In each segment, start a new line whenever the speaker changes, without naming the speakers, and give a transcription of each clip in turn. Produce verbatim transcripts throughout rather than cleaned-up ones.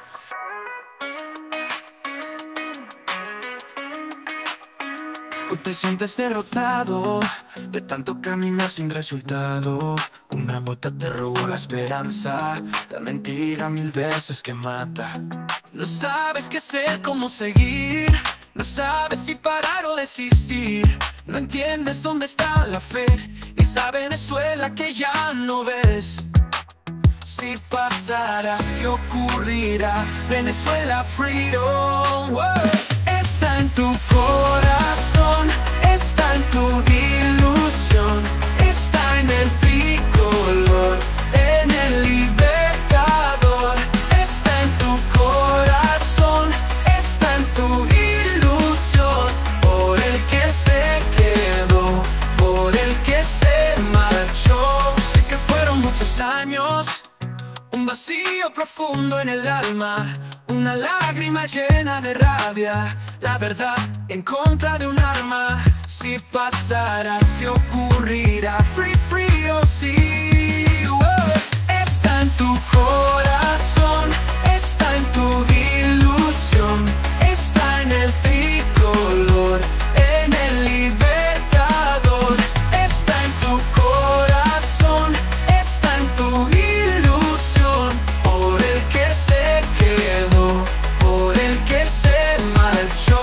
Tú te sientes derrotado de tanto caminar sin resultado. Una bota te robó la esperanza, la mentira mil veces que mata.
No sabes qué hacer, cómo seguir, no sabes si parar o desistir. No entiendes dónde está la fe, esa Venezuela que ya no ves. Si pasará, si ocurrirá, Venezuela Freedom World. Está en tu corazón, está en tu ilusión, está en el tricolor, en el libertador. Está en tu corazón, está en tu ilusión, por el que se quedó, por el que se marchó. Sé que fueron muchos años, un vacío profundo en el alma, una lágrima llena de rabia, la verdad en contra de un arma. Si pasará, si ocurrirá, free, free o sí. Wow. Está en tu corazón, está en tu ilusión, está en el tricolor, en el libertador. Está en tu corazón, está en tu ilusión, por el que se quedó, por el que se marchó.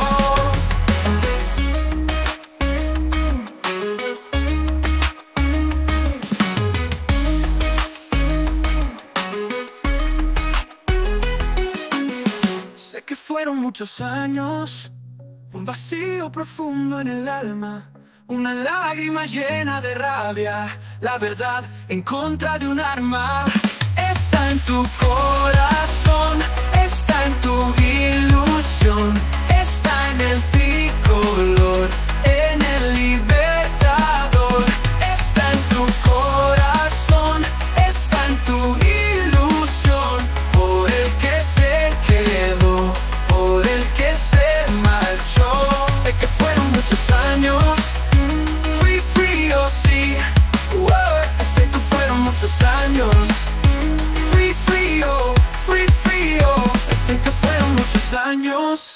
Sé que fueron muchos años, un vacío profundo en el alma, una lágrima llena de rabia, la verdad en contra de un arma. Está en tu corazón, está en tu ilusión, está en el tricolor, en el libertador. Está en tu corazón, está en tu ilusión, por el que se quedó, por el que se marchó. Sé que fueron muchos años, free, free o sí. Wow. Sé que fueron muchos años, free, free, oh, free, free, oh. Sé que fueron muchos años.